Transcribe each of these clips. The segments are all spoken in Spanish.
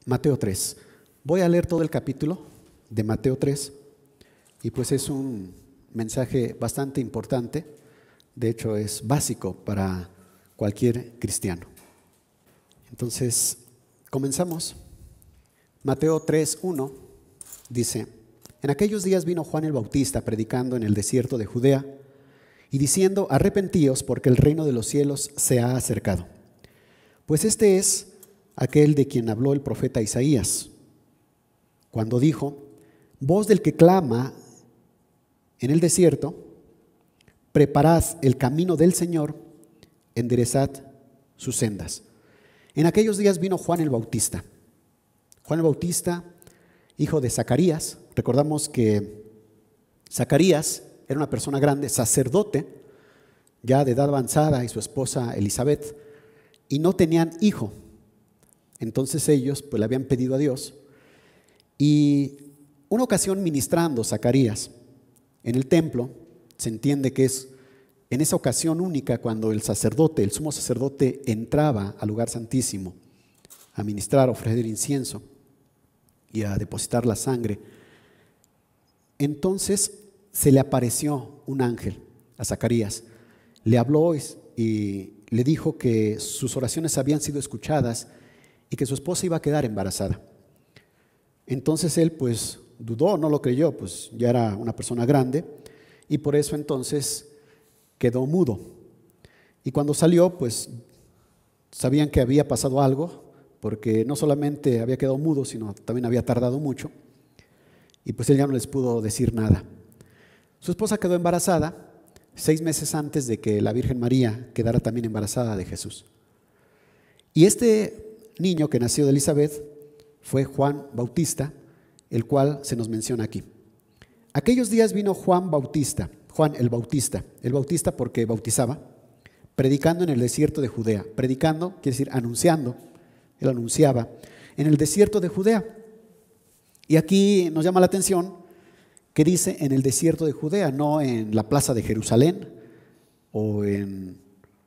Mateo 3. Voy a leer todo el capítulo de Mateo 3 y pues es un mensaje bastante importante. De hecho, es básico para cualquier cristiano. Entonces, comenzamos. Mateo 3:1 dice: En aquellos días vino Juan el Bautista predicando en el desierto de Judea y diciendo: arrepentíos, porque el reino de los cielos se ha acercado. Pues este es aquel de quien habló el profeta Isaías, cuando dijo: voz del que clama en el desierto, preparad el camino del Señor, enderezad sus sendas. En aquellos días vino Juan el Bautista. Juan el Bautista, hijo de Zacarías. Recordamos que Zacarías era una persona grande, sacerdote, ya de edad avanzada, y su esposa Elizabeth, y no tenían hijo. Entonces ellos pues le habían pedido a Dios. Y una ocasión ministrando Zacarías en el templo, se entiende que es en esa ocasión única cuando el sacerdote, el sumo sacerdote, entraba al lugar santísimo a ministrar, a ofrecer incienso y a depositar la sangre. Entonces se le apareció un ángel a Zacarías, le habló y le dijo que sus oraciones habían sido escuchadas y que su esposa iba a quedar embarazada. Entonces él pues dudó, no lo creyó, pues ya era una persona grande, y por eso entonces quedó mudo. Y cuando salió, pues sabían que había pasado algo, porque no solamente había quedado mudo, sino también había tardado mucho, y pues él ya no les pudo decir nada. Su esposa quedó embarazada 6 meses antes de que la Virgen María quedara también embarazada de Jesús. Y este niño que nació de Elizabeth fue Juan Bautista, el cual se nos menciona aquí. Aquellos días vino Juan el Bautista porque bautizaba, predicando en el desierto de Judea. Predicando quiere decir anunciando, él anunciaba en el desierto de Judea. Y aquí nos llama la atención que dice en el desierto de Judea, no en la plaza de Jerusalén o en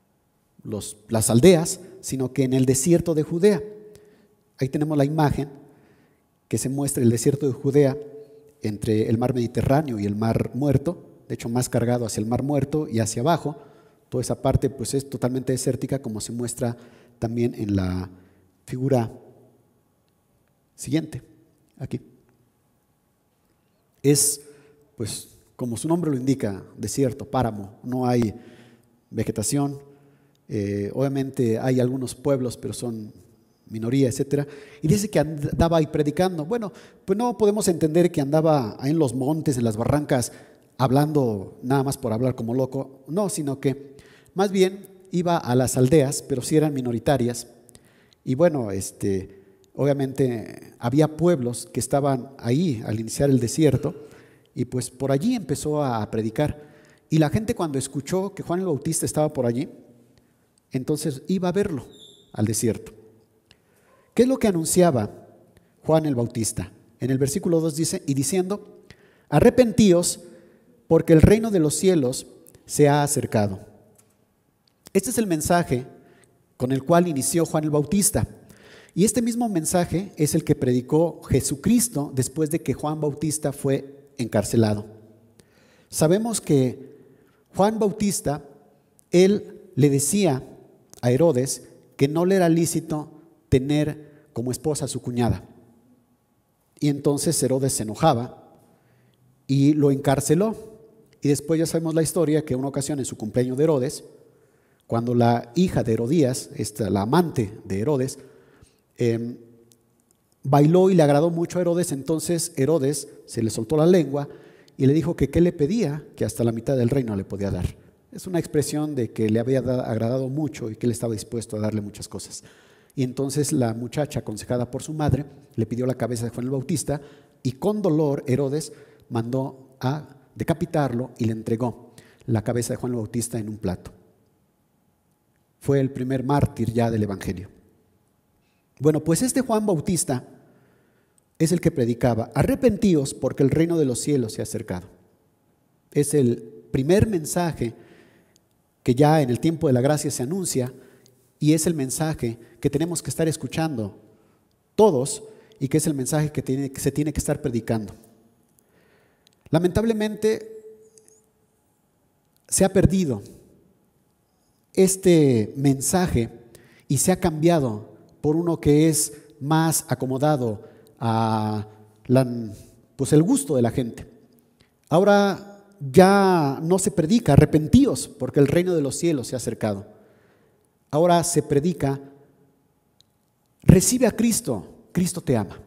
las aldeas, sino que en el desierto de Judea. Ahí tenemos la imagen que se muestra el desierto de Judea entre el mar Mediterráneo y el mar Muerto, de hecho más cargado hacia el mar Muerto y hacia abajo. Toda esa parte pues es totalmente desértica, como se muestra también en la figura siguiente, aquí. Es, pues, como su nombre lo indica, desierto, páramo, no hay vegetación. Obviamente hay algunos pueblos, pero son minoría, etcétera. Y dice que andaba ahí predicando. Bueno, pues no podemos entender que andaba ahí en los montes, en las barrancas, hablando nada más por hablar como loco. No, sino que más bien iba a las aldeas, pero sí eran minoritarias. Y bueno, obviamente había pueblos que estaban ahí al iniciar el desierto, y pues por allí empezó a predicar. Y la gente, cuando escuchó que Juan el Bautista estaba por allí, entonces iba a verlo al desierto. ¿Qué es lo que anunciaba Juan el Bautista? En el versículo 2 dice: y diciendo: arrepentíos, porque el reino de los cielos se ha acercado. Este es el mensaje con el cual inició Juan el Bautista. Y este mismo mensaje es el que predicó Jesucristo después de que Juan Bautista fue encarcelado. Sabemos que Juan Bautista, él le decía a Herodes que no le era lícito tener como esposa a su cuñada. Y entonces Herodes se enojaba y lo encarceló. Y después ya sabemos la historia, que una ocasión en su cumpleaños de Herodes, cuando la hija de Herodías, la amante de Herodes, bailó y le agradó mucho a Herodes, entonces Herodes se le soltó la lengua y le dijo que qué le pedía, que hasta la mitad del reino le podía dar. Es una expresión de que le había agradado mucho y que él estaba dispuesto a darle muchas cosas. Y entonces la muchacha, aconsejada por su madre, le pidió la cabeza de Juan el Bautista, y con dolor Herodes mandó a decapitarlo y le entregó la cabeza de Juan el Bautista en un plato. Fue el primer mártir ya del evangelio. Bueno, pues este Juan Bautista es el que predicaba: arrepentíos, porque el reino de los cielos se ha acercado. Es el primer mensaje que ya en el tiempo de la gracia se anuncia, y es el mensaje que tenemos que estar escuchando todos y que es el mensaje que se tiene que estar predicando. Lamentablemente se ha perdido este mensaje y se ha cambiado por uno que es más acomodado a pues el gusto de la gente. Ahora ya no se predica arrepentíos porque el reino de los cielos se ha acercado. Ahora se predica recibe a Cristo, Cristo te ama.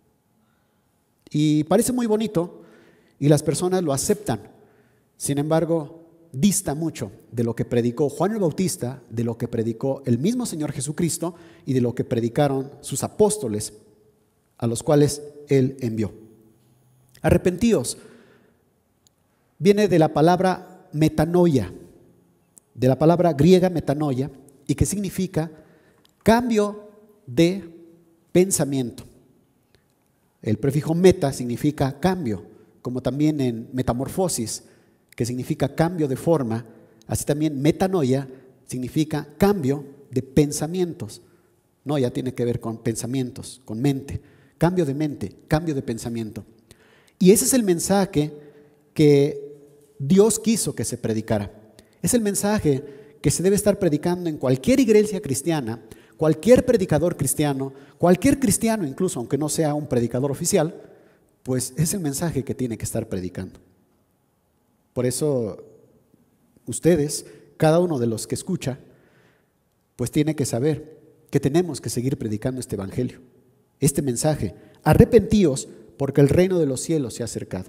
Y parece muy bonito y las personas lo aceptan. Sin embargo, dista mucho de lo que predicó Juan el Bautista, de lo que predicó el mismo Señor Jesucristo y de lo que predicaron sus apóstoles a los cuales Él envió. Arrepentíos viene de la palabra metanoia, de la palabra griega metanoia, y que significa cambio de pensamiento. El prefijo meta significa cambio, como también en metamorfosis, que significa cambio de forma, así también metanoia significa cambio de pensamientos. Noia tiene que ver con pensamientos, con mente, cambio de pensamiento. Y ese es el mensaje que Dios quiso que se predicara. Es el mensaje que se debe estar predicando en cualquier iglesia cristiana, cualquier predicador cristiano, cualquier cristiano incluso, aunque no sea un predicador oficial, pues es el mensaje que tiene que estar predicando. Por eso ustedes, cada uno de los que escucha, pues tiene que saber que tenemos que seguir predicando este evangelio, este mensaje. Arrepentíos porque el reino de los cielos se ha acercado.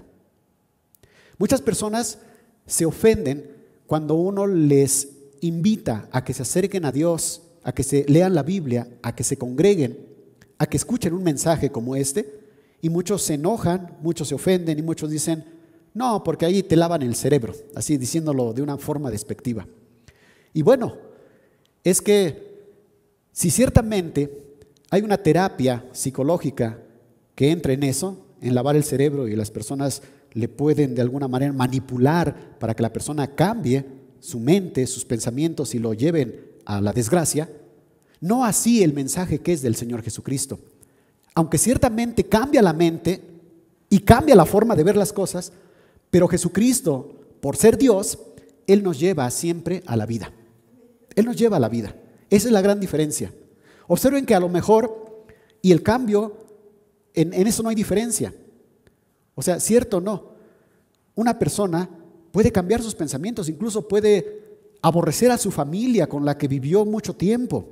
Muchas personas se ofenden cuando uno les invita a que se acerquen a Dios, a que se lean la Biblia, a que se congreguen, a que escuchen un mensaje como este, y muchos se enojan, muchos se ofenden y muchos dicen, no, porque ahí te lavan el cerebro, así diciéndolo de una forma despectiva. Y bueno, es que si ciertamente hay una terapia psicológica que entra en eso, en lavar el cerebro, y las personas le pueden de alguna manera manipular para que la persona cambie su mente, sus pensamientos y lo lleven a la desgracia, no así el mensaje que es del Señor Jesucristo. Aunque ciertamente cambia la mente y cambia la forma de ver las cosas, pero Jesucristo, por ser Dios, Él nos lleva siempre a la vida. Él nos lleva a la vida. Esa es la gran diferencia. Observen que a lo mejor, y el cambio, en eso no hay diferencia. O sea, cierto o no, una persona puede cambiar sus pensamientos, incluso puede aborrecer a su familia con la que vivió mucho tiempo,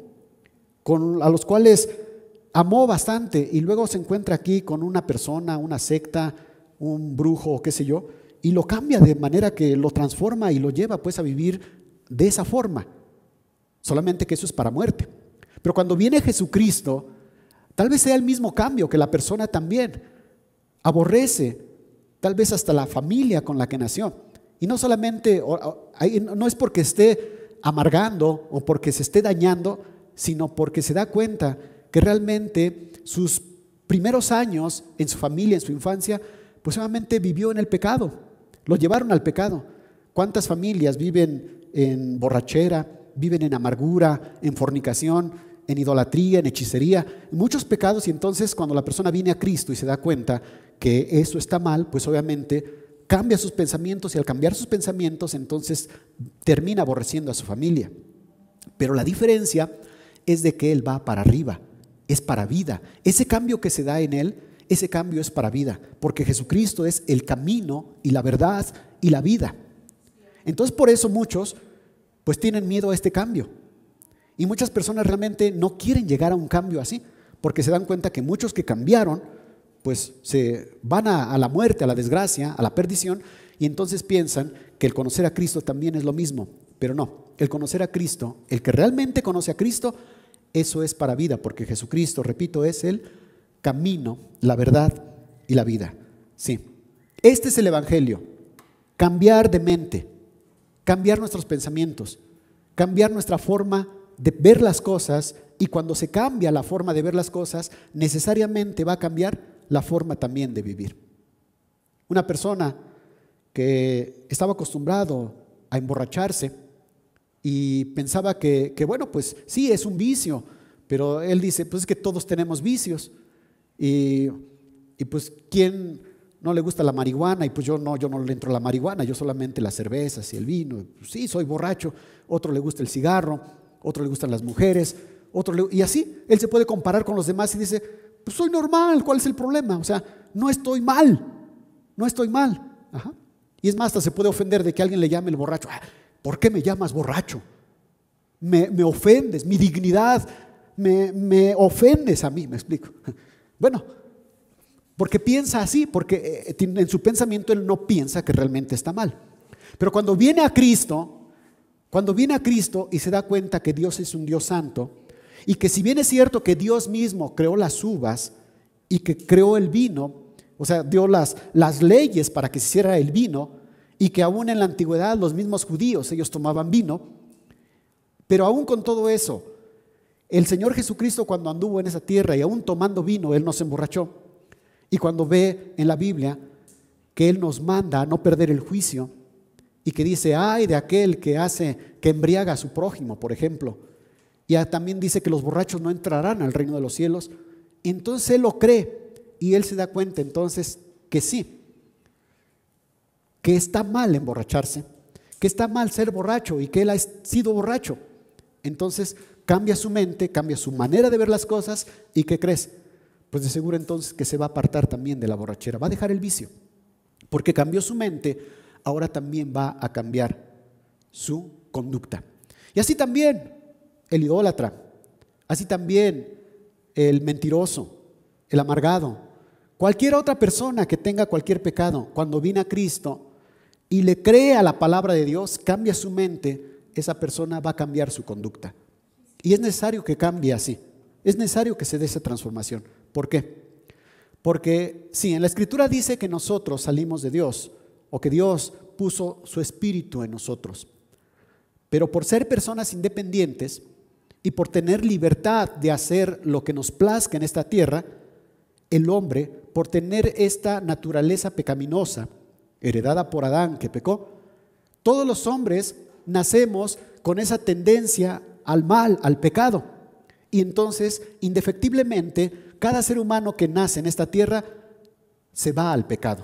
a los cuales amó bastante, y luego se encuentra aquí con una persona, una secta, un brujo o qué sé yo, y lo cambia de manera que lo transforma y lo lleva pues a vivir de esa forma. Solamente que eso es para muerte. Pero cuando viene Jesucristo, tal vez sea el mismo cambio, que la persona también aborrece, tal vez hasta la familia con la que nació. Y no solamente, no es porque esté amargando o porque se esté dañando, sino porque se da cuenta que realmente sus primeros años en su familia, en su infancia, pues solamente vivió en el pecado, lo llevaron al pecado. ¿Cuántas familias viven en borrachera, viven en amargura, en fornicación, en idolatría, en hechicería, muchos pecados? Y entonces cuando la persona viene a Cristo y se da cuenta que eso está mal, pues obviamente cambia sus pensamientos, y al cambiar sus pensamientos entonces termina aborreciendo a su familia. Pero la diferencia es de que Él va para arriba, es para vida. Ese cambio que se da en Él, ese cambio es para vida, porque Jesucristo es el camino y la verdad y la vida. Entonces por eso muchos pues tienen miedo a este cambio, y muchas personas realmente no quieren llegar a un cambio así, porque se dan cuenta que muchos que cambiaron pues se van a la muerte, a la desgracia, a la perdición, y entonces piensan que el conocer a Cristo también es lo mismo. Pero no, el conocer a Cristo, el que realmente conoce a Cristo, eso es para vida, porque Jesucristo, repito, es el camino, la verdad y la vida. Sí, este es el evangelio: cambiar de mente, cambiar nuestros pensamientos, cambiar nuestra forma de ver las cosas, y cuando se cambia la forma de ver las cosas, necesariamente va a cambiar la forma también de vivir. Una persona que estaba acostumbrado a emborracharse y pensaba que bueno, pues sí, es un vicio, Pero él dice, pues es que todos tenemos vicios. Y pues, ¿quién no le gusta la marihuana? Y pues yo no le entro a la marihuana, yo solamente las cervezas y el vino. Pues sí, soy borracho. Otro le gusta el cigarro, otro le gustan las mujeres, y así, él se puede comparar con los demás y dice, pues soy normal, ¿cuál es el problema? O sea, no estoy mal. Ajá. Y es más, hasta se puede ofender de que alguien le llame el borracho. ¿Por qué me llamas borracho? Me ofendes, mi dignidad, me ofendes a mí, me explico. Bueno, porque piensa así, porque en su pensamiento él no piensa que realmente está mal. Pero cuando viene a Cristo y se da cuenta que Dios es un Dios santo, y que si bien es cierto que Dios mismo creó las uvas y que creó el vino, o sea, dio las leyes para que se hiciera el vino, y que aún en la antigüedad los mismos judíos, ellos tomaban vino, pero aún con todo eso, el Señor Jesucristo cuando anduvo en esa tierra y aún tomando vino, Él no se emborrachó. Y cuando ve en la Biblia que Él nos manda a no perder el juicio, y que dice, ay de aquel que embriaga a su prójimo, por ejemplo, y también dice que los borrachos no entrarán al reino de los cielos, entonces Él lo cree y Él se da cuenta entonces que sí, que está mal emborracharse, que está mal ser borracho y que Él ha sido borracho. Entonces cambia su mente, cambia su manera de ver las cosas, y ¿qué crees? Pues de seguro entonces que se va a apartar también de la borrachera, va a dejar el vicio, porque cambió su mente, ahora también va a cambiar su conducta. Y así también el idólatra, así también el mentiroso, el amargado, cualquier otra persona que tenga cualquier pecado, cuando viene a Cristo y le cree a la palabra de Dios, cambia su mente, esa persona va a cambiar su conducta. Y es necesario que cambie así, es necesario que se dé esa transformación. ¿Por qué? Porque sí, en la Escritura dice que nosotros salimos de Dios, o que Dios puso su espíritu en nosotros, pero por ser personas independientes y por tener libertad de hacer lo que nos plazca en esta tierra, el hombre, por tener esta naturaleza pecaminosa heredada por Adán que pecó, todos los hombres nacemos con esa tendencia al mal, al pecado. Y entonces, indefectiblemente, cada ser humano que nace en esta tierra se va al pecado.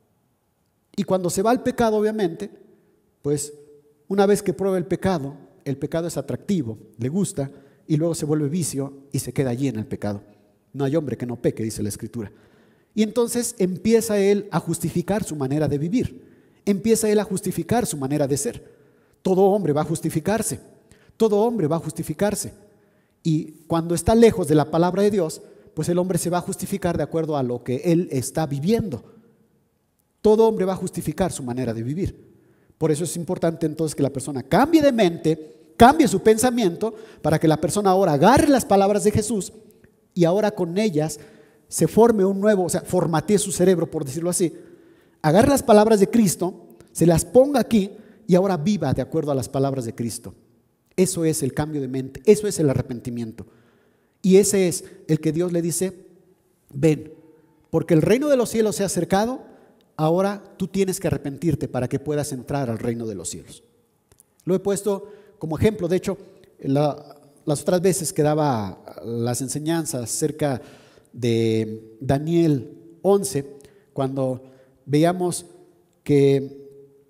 Y cuando se va al pecado, obviamente, pues una vez que prueba el pecado es atractivo, le gusta, y luego se vuelve vicio y se queda allí en el pecado. No hay hombre que no peque, dice la Escritura. Y entonces empieza él a justificar su manera de vivir, empieza él a justificar su manera de ser. Todo hombre va a justificarse, todo hombre va a justificarse. Y cuando está lejos de la palabra de Dios, pues el hombre se va a justificar de acuerdo a lo que él está viviendo. Todo hombre va a justificar su manera de vivir. Por eso es importante entonces que la persona cambie de mente, cambie su pensamiento, para que la persona ahora agarre las palabras de Jesús y ahora con ellas se forme un nuevo, o sea, formatee su cerebro, por decirlo así. Agarre las palabras de Cristo, se las ponga aquí y ahora viva de acuerdo a las palabras de Cristo. Eso es el cambio de mente, eso es el arrepentimiento. Y ese es el que Dios le dice, ven, porque el reino de los cielos se ha acercado, ahora tú tienes que arrepentirte para que puedas entrar al reino de los cielos. Lo he puesto como ejemplo, de hecho, las otras veces que daba las enseñanzas acerca de Daniel 11, cuando veíamos que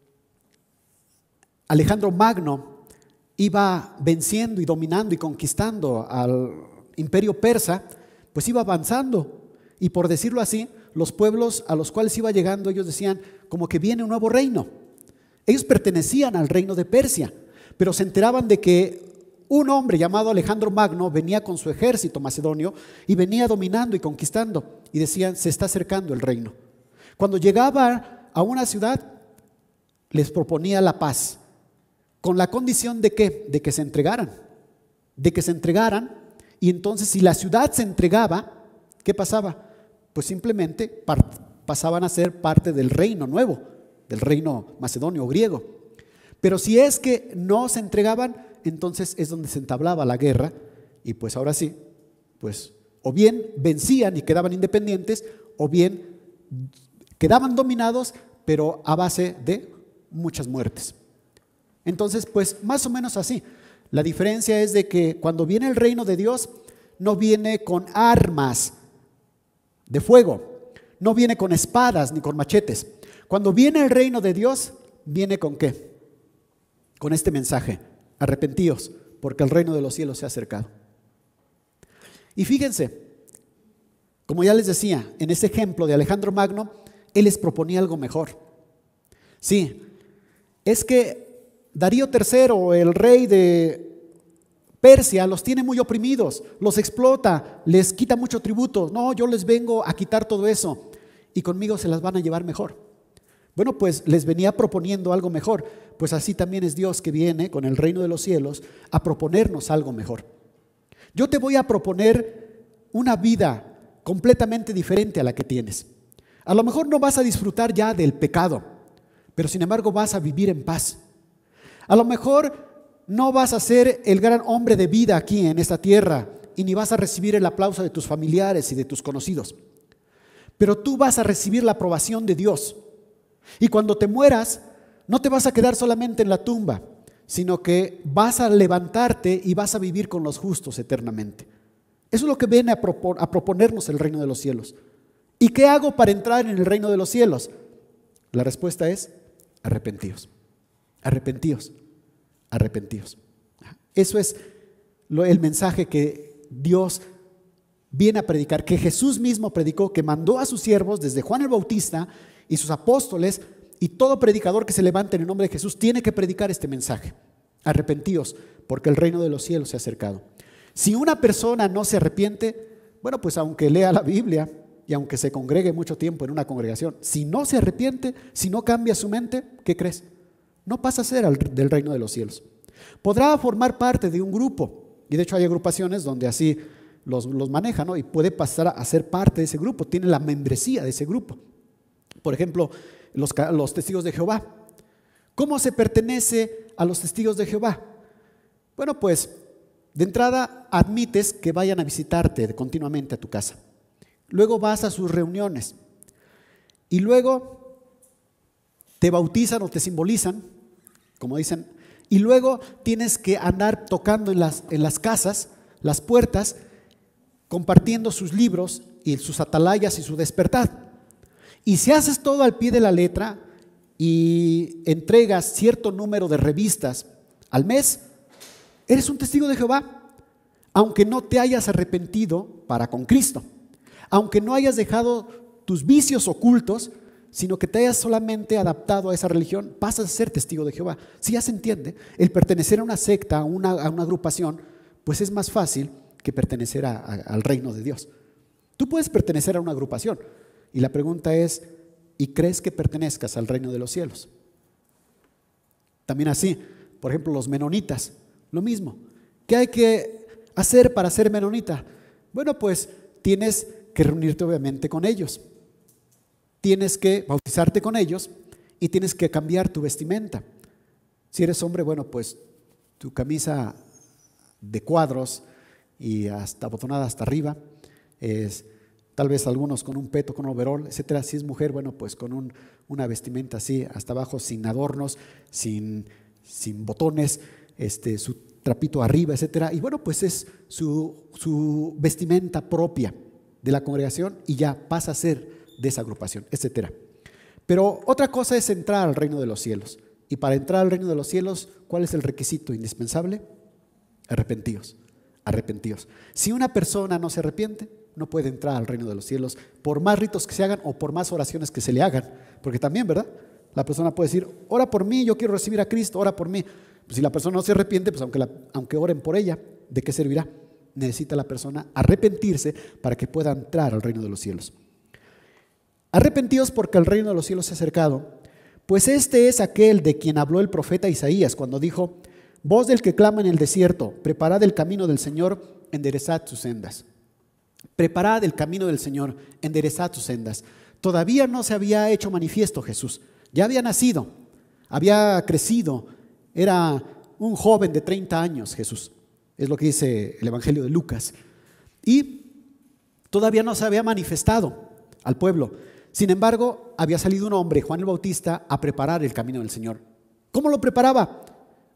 Alejandro Magno iba venciendo y dominando y conquistando al imperio persa, pues iba avanzando, y por decirlo así, los pueblos a los cuales iba llegando, ellos decían como que viene un nuevo reino. Ellos pertenecían al reino de Persia, pero se enteraban de que un hombre llamado Alejandro Magno venía con su ejército macedonio y venía dominando y conquistando, y decían, se está acercando el reino. Cuando llegaba a una ciudad, les proponía la paz, con la condición de ¿qué? De que se entregaran, y entonces si la ciudad se entregaba, ¿qué pasaba? Pues simplemente pasaban a ser parte del reino nuevo, del reino macedonio o griego. Pero si es que no se entregaban, entonces es donde se entablaba la guerra, y pues ahora sí, pues o bien vencían y quedaban independientes, o bien quedaban dominados, pero a base de muchas muertes. Entonces, pues más o menos así. La diferencia es de que cuando viene el reino de Dios, no viene con armas de fuego, no viene con espadas ni con machetes. Cuando viene el reino de Dios, ¿viene con qué? Con este mensaje: arrepentíos, porque el reino de los cielos se ha acercado. Y fíjense, como ya les decía, en ese ejemplo de Alejandro Magno, él les proponía algo mejor. Sí, es que Darío III, el rey de Persia, los tiene muy oprimidos, los explota, les quita mucho tributo. No, yo les vengo a quitar todo eso y conmigo se las van a llevar mejor. Bueno, pues les venía proponiendo algo mejor. Pues así también es Dios, que viene con el reino de los cielos a proponernos algo mejor. Yo te voy a proponer una vida completamente diferente a la que tienes. A lo mejor no vas a disfrutar ya del pecado, pero sin embargo vas a vivir en paz. A lo mejor no vas a ser el gran hombre de vida aquí en esta tierra y ni vas a recibir el aplauso de tus familiares y de tus conocidos, pero tú vas a recibir la aprobación de Dios. Y cuando te mueras, no te vas a quedar solamente en la tumba, sino que vas a levantarte y vas a vivir con los justos eternamente. Eso es lo que viene a proponernos el reino de los cielos. ¿Y qué hago para entrar en el reino de los cielos? La respuesta es: arrepentíos, arrepentíos, arrepentíos. Eso es el mensaje que Dios viene a predicar, que Jesús mismo predicó, que mandó a sus siervos desde Juan el Bautista y sus apóstoles, y todo predicador que se levante en el nombre de Jesús tiene que predicar este mensaje: arrepentíos, porque el reino de los cielos se ha acercado. Si una persona no se arrepiente, bueno, pues aunque lea la Biblia y aunque se congregue mucho tiempo en una congregación, si no se arrepiente, si no cambia su mente, ¿qué crees? No pasa a ser del reino de los cielos. Podrá formar parte de un grupo, y de hecho hay agrupaciones donde así los manejan, ¿no? Y puede pasar a ser parte de ese grupo, tiene la membresía de ese grupo. Por ejemplo, los testigos de Jehová. ¿Cómo se pertenece a los testigos de Jehová? Bueno, pues de entrada admites que vayan a visitarte continuamente a tu casa. Luego vas a sus reuniones y luego te bautizan o te simbolizan, como dicen, y luego tienes que andar tocando en las casas, las puertas, compartiendo sus libros y sus atalayas y su despertar. Y si haces todo al pie de la letra y entregas cierto número de revistas al mes, eres un testigo de Jehová, aunque no te hayas arrepentido para con Cristo, aunque no hayas dejado tus vicios ocultos, sino que te hayas solamente adaptado a esa religión, pasas a ser testigo de Jehová. Si ya se entiende, el pertenecer a una secta, a una agrupación, pues es más fácil que pertenecer al reino de Dios. Tú puedes pertenecer a una agrupación y la pregunta es: ¿y crees que pertenezcas al reino de los cielos? También así, por ejemplo, los menonitas, lo mismo. ¿Qué hay que hacer para ser menonita? Bueno, pues tienes que reunirte obviamente con ellos, tienes que bautizarte con ellos y tienes que cambiar tu vestimenta. Si eres hombre, bueno, pues tu camisa de cuadros y hasta abotonada hasta arriba, tal vez algunos con un peto, con un overol, etcétera. Si es mujer, bueno, pues con una vestimenta así hasta abajo, sin adornos, sin botones, su trapito arriba, etcétera. Y bueno, pues es su vestimenta propia de la congregación y ya pasa a ser de esa agrupación, etcétera. Pero otra cosa es entrar al reino de los cielos. Y para entrar al reino de los cielos, ¿cuál es el requisito indispensable? Arrepentíos, arrepentíos. Si una persona no se arrepiente, no puede entrar al reino de los cielos, por más ritos que se hagan o por más oraciones que se le hagan. Porque también, ¿verdad? La persona puede decir: ora por mí, yo quiero recibir a Cristo, ora por mí. Pues si la persona no se arrepiente, pues aunque oren por ella, ¿de qué servirá? Necesita la persona arrepentirse para que pueda entrar al reino de los cielos. Arrepentíos porque el reino de los cielos se ha acercado, pues este es aquel de quien habló el profeta Isaías cuando dijo: voz del que clama en el desierto, preparad el camino del Señor, enderezad sus sendas. Preparad el camino del Señor, enderezad sus sendas. Todavía no se había hecho manifiesto Jesús, ya había nacido, había crecido, era un joven de 30 años Jesús, es lo que dice el Evangelio de Lucas, y todavía no se había manifestado al pueblo. Sin embargo, había salido un hombre, Juan el Bautista, a preparar el camino del Señor. ¿Cómo lo preparaba?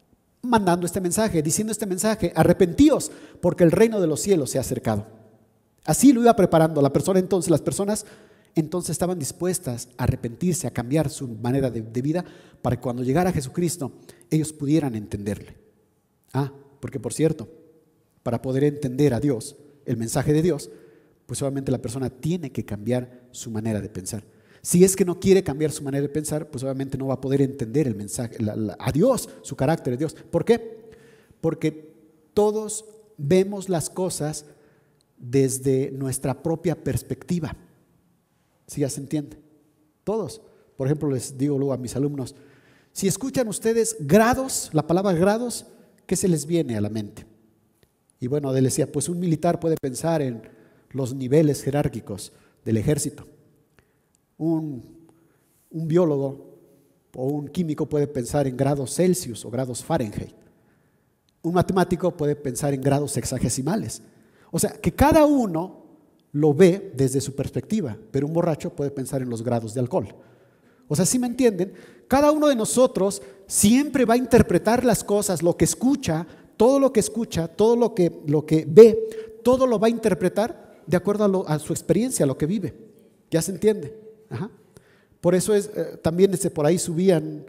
mandando este mensaje, diciendo este mensaje: arrepentíos, porque el reino de los cielos se ha acercado. Así lo iba preparando la persona entonces. Las personas entonces estaban dispuestas a arrepentirse, a cambiar su manera de vida, para que cuando llegara Jesucristo ellos pudieran entenderle. Porque por cierto, para poder entender a Dios, el mensaje de Dios, pues obviamente la persona tiene que cambiar su manera de pensar. Si es que no quiere cambiar su manera de pensar, pues obviamente no va a poder entender el mensaje, a Dios, su carácter de Dios. ¿Por qué? Porque todos vemos las cosas desde nuestra propia perspectiva. ¿Sí ya se entiende? Todos. Por ejemplo, les digo luego a mis alumnos: si escuchan ustedes grados, la palabra grados, ¿qué se les viene a la mente? Y bueno, él decía, pues un militar puede pensar en los niveles jerárquicos del ejército. Un biólogo o un químico puede pensar en grados Celsius o grados Fahrenheit. Un matemático puede pensar en grados sexagesimales. O sea, que cada uno lo ve desde su perspectiva, pero un borracho puede pensar en los grados de alcohol. O sea, ¿sí me entienden? Cada uno de nosotros siempre va a interpretar las cosas, lo que escucha, todo lo que ve, todo lo va a interpretar de acuerdo a su experiencia, a lo que vive. ¿Ya se entiende? Ajá. Por eso también por ahí subían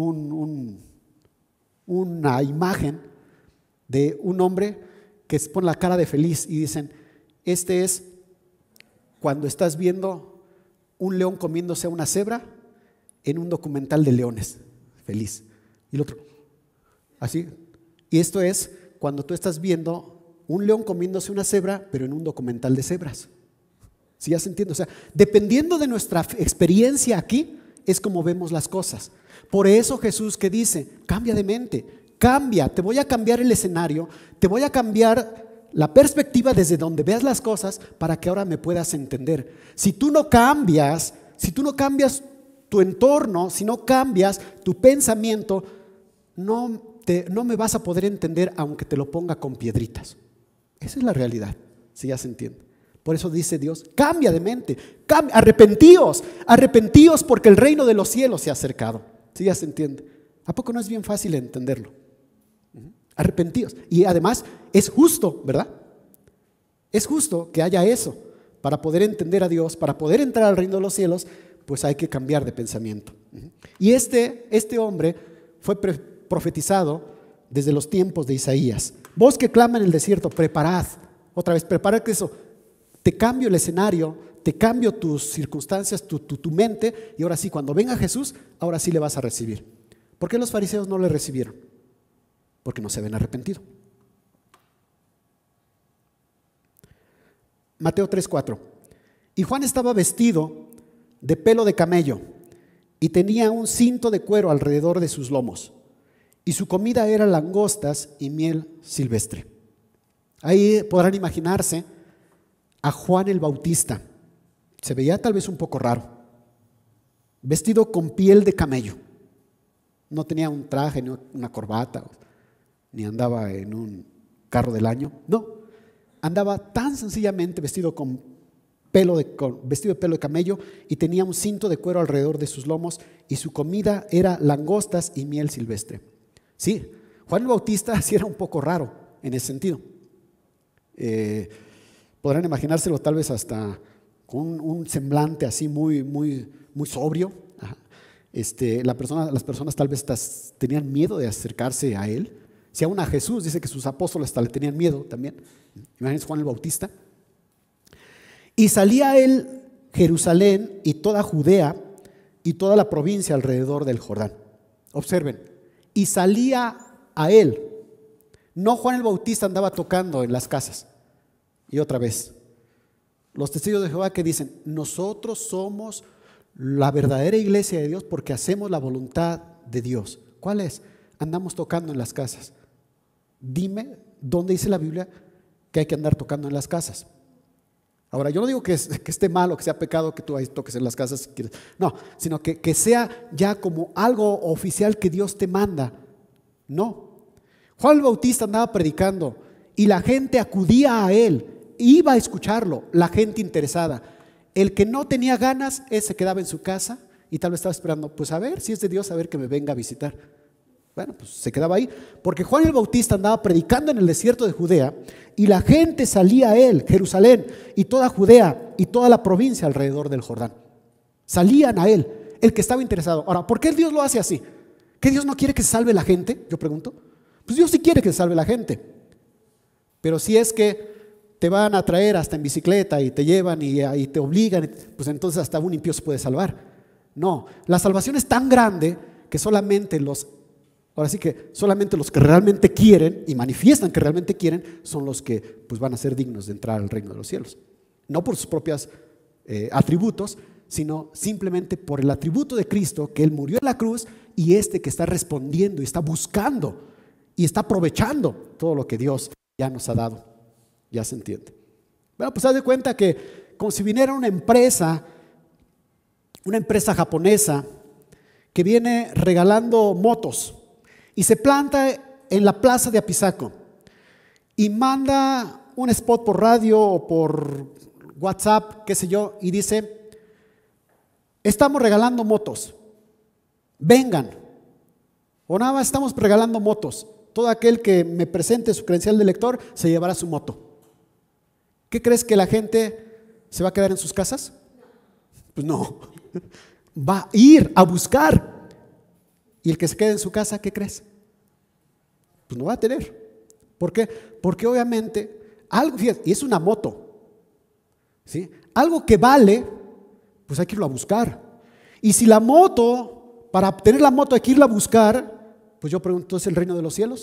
una imagen de un hombre que se pone la cara de feliz y dicen: este es cuando estás viendo un león comiéndose a una cebra en un documental de leones, feliz. Y el otro, así. Y esto es cuando tú estás viendo un león comiéndose una cebra, pero en un documental de cebras. ¿Sí ya se entiende? O sea, dependiendo de nuestra experiencia aquí, es como vemos las cosas. Por eso Jesús que dice: cambia de mente, cambia, te voy a cambiar el escenario, te voy a cambiar la perspectiva desde donde veas las cosas para que ahora me puedas entender. Si tú no cambias tu entorno, si no cambias tu pensamiento, no me vas a poder entender aunque te lo ponga con piedritas. Esa es la realidad, si ya se entiende. Por eso dice Dios: cambia de mente, arrepentíos porque el reino de los cielos se ha acercado. ¿Sí ya se entiende? ¿A poco no es bien fácil entenderlo? Arrepentíos. Y además es justo, ¿verdad? Es justo que haya eso. Para poder entender a Dios, para poder entrar al reino de los cielos, pues hay que cambiar de pensamiento. Y este hombre fue profetizado desde los tiempos de Isaías. Voz que clama en el desierto, preparad. Otra vez, preparad, que eso, te cambio el escenario, te cambio tus circunstancias, tu mente, y ahora sí, cuando venga Jesús, ahora sí le vas a recibir. ¿Por qué los fariseos no le recibieron? Porque no se habían arrepentido. Mateo 3:4. Y Juan estaba vestido de pelo de camello y tenía un cinto de cuero alrededor de sus lomos, y su comida era langostas y miel silvestre. Ahí podrán imaginarse a Juan el Bautista. Se veía tal vez un poco raro, vestido con piel de camello. No tenía un traje, ni una corbata, ni andaba en un carro del año. No, andaba tan sencillamente vestido de pelo de camello, y tenía un cinto de cuero alrededor de sus lomos, y su comida era langostas y miel silvestre. Sí, Juan el Bautista sí era un poco raro en ese sentido. Podrán imaginárselo tal vez hasta con un semblante así muy, muy, muy sobrio. Las personas tal vez tenían miedo de acercarse a él. Si aún a Jesús, dice que sus apóstoles hasta le tenían miedo también. Imagínense Juan el Bautista. Y salía él Jerusalén y toda Judea y toda la provincia alrededor del Jordán. Observen, y salía a él. No Juan el Bautista andaba tocando en las casas. Y otra vez, los testigos de Jehová que dicen: nosotros somos la verdadera iglesia de Dios porque hacemos la voluntad de Dios. ¿Cuál es? Andamos tocando en las casas. Dime dónde dice la Biblia que hay que andar tocando en las casas. Ahora, yo no digo que esté mal o que sea pecado que tú toques en las casas si quieres. No, sino que sea ya como algo oficial que Dios te manda. No. Juan el Bautista andaba predicando y la gente acudía a él, iba a escucharlo, la gente interesada. El que no tenía ganas, ese quedaba en su casa y tal vez estaba esperando, pues a ver si es de Dios, a ver que me venga a visitar. Bueno, pues se quedaba ahí, porque Juan el Bautista andaba predicando en el desierto de Judea y la gente salía a él, Jerusalén y toda Judea y toda la provincia alrededor del Jordán. Salían a él, el que estaba interesado. Ahora, ¿por qué Dios lo hace así? ¿Que Dios no quiere que se salve la gente? Yo pregunto. Pues Dios sí quiere que se salve la gente. Pero si es que te van a traer hasta en bicicleta y te llevan y te obligan, pues entonces hasta un impío se puede salvar. No, la salvación es tan grande que solamente los que realmente quieren y manifiestan que realmente quieren son los que pues van a ser dignos de entrar al reino de los cielos. No por sus propios atributos, sino simplemente por el atributo de Cristo, que Él murió en la cruz, y que está respondiendo y está buscando y está aprovechando todo lo que Dios ya nos ha dado. Ya se entiende. Bueno, pues haz de cuenta que como si viniera una empresa japonesa que viene regalando motos y se planta en la plaza de Apizaco y manda un spot por radio o por WhatsApp, qué sé yo, y dice: estamos regalando motos, vengan. O nada más estamos regalando motos. Todo aquel que me presente su credencial de lector se llevará su moto. ¿Qué crees, que la gente se va a quedar en sus casas? Pues no, va a ir a buscar. Y el que se quede en su casa, ¿qué crees? Pues no va a tener. ¿Por qué? Porque obviamente algo, fíjate, y es una moto, ¿sí? Algo que vale, pues hay que irlo a buscar. Y si la moto, para obtener la moto hay que irla a buscar, pues yo pregunto, ¿es el reino de los cielos?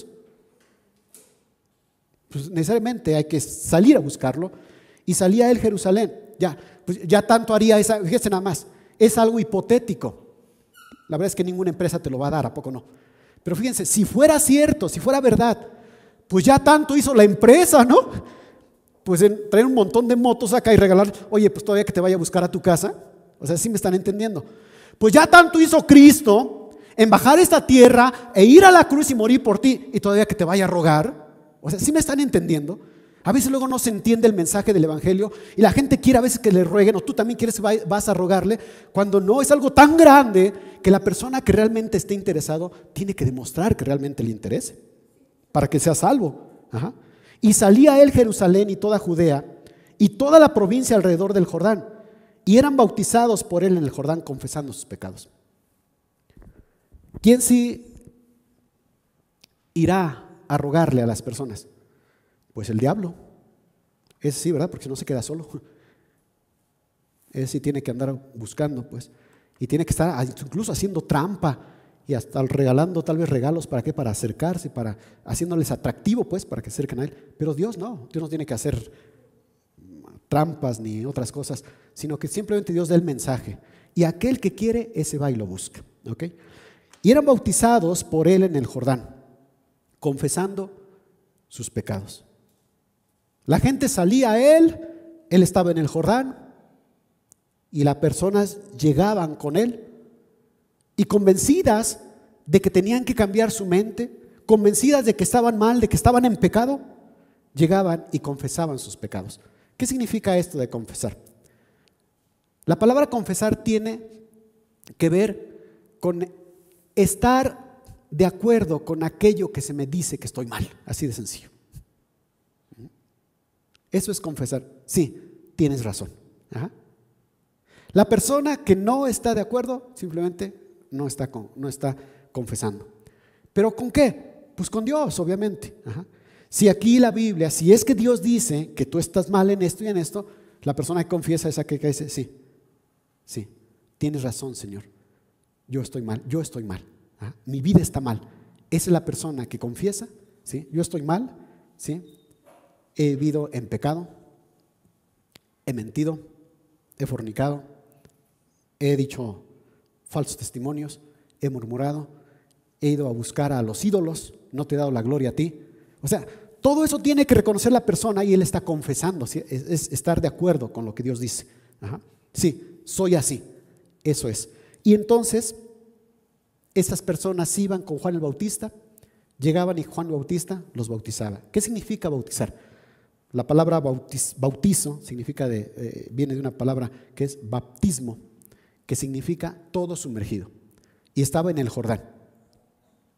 Pues necesariamente hay que salir a buscarlo. Y salía él Jerusalén. Pues ya tanto haría esa, fíjese nada más, es algo hipotético. La verdad es que ninguna empresa te lo va a dar, ¿a poco no? Pero fíjense, si fuera cierto, si fuera verdad, pues ya tanto hizo la empresa, ¿no? Pues en traer un montón de motos acá y regalar, oye, pues todavía que te vaya a buscar a tu casa. O sea, ¿sí me están entendiendo? Pues ya tanto hizo Cristo en bajar esta tierra e ir a la cruz y morir por ti, y todavía que te vaya a rogar. O sea, ¿sí me están entendiendo? A veces luego no se entiende el mensaje del evangelio y la gente quiere a veces que le rueguen, o tú también quieres, vas a rogarle, cuando no, es algo tan grande que la persona que realmente esté interesado tiene que demostrar que realmente le interese para que sea salvo. Ajá. Y salía él Jerusalén y toda Judea y toda la provincia alrededor del Jordán, y eran bautizados por él en el Jordán, confesando sus pecados. ¿Quién sí irá a rogarle a las personas? Pues el diablo. Ese sí, ¿verdad? Porque si no se queda solo. Ese sí tiene que andar buscando, pues. Y tiene que estar incluso haciendo trampa y hasta regalando tal vez regalos. ¿Para qué? Para acercarse, para haciéndoles atractivo, pues, para que se acerquen a él. Pero Dios no tiene que hacer trampas ni otras cosas, sino que simplemente Dios da el mensaje. Y aquel que quiere, ese va y lo busca. ¿Ok? Y eran bautizados por él en el Jordán, confesando sus pecados. La gente salía a él estaba en el Jordán, y las personas llegaban con él y convencidas de que tenían que cambiar su mente, convencidas de que estaban mal, de que estaban en pecado, llegaban y confesaban sus pecados. ¿Qué significa esto de confesar? La palabra confesar tiene que ver con estar de acuerdo con aquello que se me dice que estoy mal, así de sencillo. Eso es confesar. Sí, tienes razón. Ajá. La persona que no está de acuerdo simplemente no está confesando. ¿Pero con qué? Pues con Dios, obviamente. Ajá. Si aquí la Biblia, si es que Dios dice que tú estás mal en esto y en esto, la persona que confiesa es aquella que dice: sí, tienes razón, Señor, yo estoy mal. Ajá. Mi vida está mal. Esa es la persona que confiesa: ¿sí? Yo estoy mal, ¿sí? He vivido en pecado, he mentido, he fornicado, he dicho falsos testimonios, he murmurado, he ido a buscar a los ídolos, no te he dado la gloria a ti. O sea, todo eso tiene que reconocer la persona, y él está confesando, ¿sí? Es estar de acuerdo con lo que Dios dice. Ajá. Sí, soy así, eso es. Y entonces estas personas iban con Juan el Bautista, llegaban y Juan el Bautista los bautizaba. ¿Qué significa bautizar? La palabra bautizo significa viene de una palabra que es baptismo, que significa todo sumergido. Y estaba en el Jordán.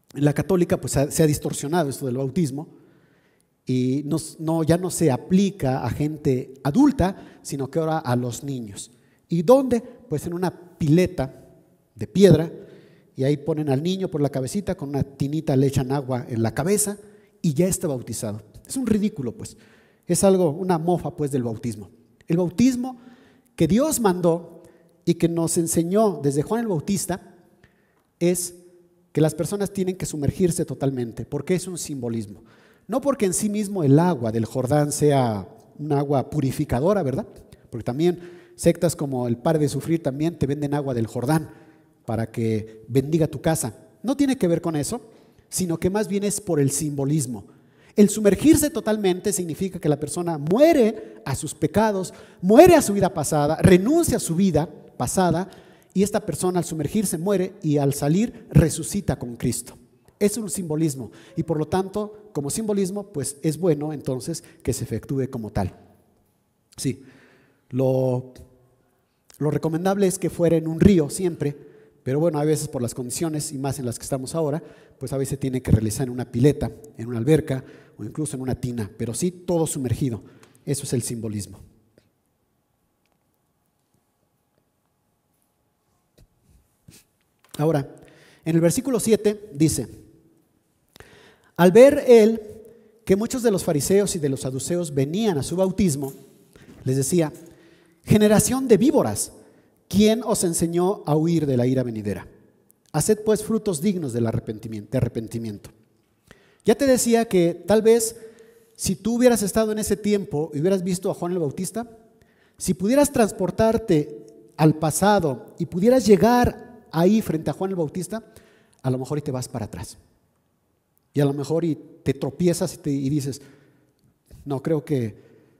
En la católica pues se ha distorsionado esto del bautismo y ya no se aplica a gente adulta, sino que ahora a los niños. ¿Y dónde? Pues en una pileta de piedra, y ahí ponen al niño por la cabecita, con una tinita le echan agua en la cabeza y ya está bautizado. Es un ridículo, pues. Es algo, una mofa pues del bautismo. El bautismo que Dios mandó y que nos enseñó desde Juan el Bautista es que las personas tienen que sumergirse totalmente, porque es un simbolismo. No porque en sí mismo el agua del Jordán sea un agua purificadora, ¿verdad? Porque también sectas como el Pare de Sufrir también te venden agua del Jordán para que bendiga tu casa. No tiene que ver con eso, sino que más bien es por el simbolismo. El sumergirse totalmente significa que la persona muere a sus pecados, muere a su vida pasada, renuncia a su vida pasada, y esta persona al sumergirse muere y al salir resucita con Cristo. Es un simbolismo y por lo tanto, como simbolismo, pues es bueno entonces que se efectúe como tal. Sí, lo recomendable es que fuera en un río siempre, pero bueno, a veces por las condiciones y más en las que estamos ahora, pues a veces tiene que realizar en una pileta, en una alberca o incluso en una tina, pero sí todo sumergido. Eso es el simbolismo. Ahora, en el versículo 7 dice: al ver él que muchos de los fariseos y de los saduceos venían a su bautismo, les decía: generación de víboras, ¿quién os enseñó a huir de la ira venidera? Haced pues frutos dignos de arrepentimiento. Ya te decía que tal vez si tú hubieras estado en ese tiempo y hubieras visto a Juan el Bautista, si pudieras transportarte al pasado y pudieras llegar ahí frente a Juan el Bautista, a lo mejor y te vas para atrás. Y a lo mejor y te tropiezas y dices: no, creo que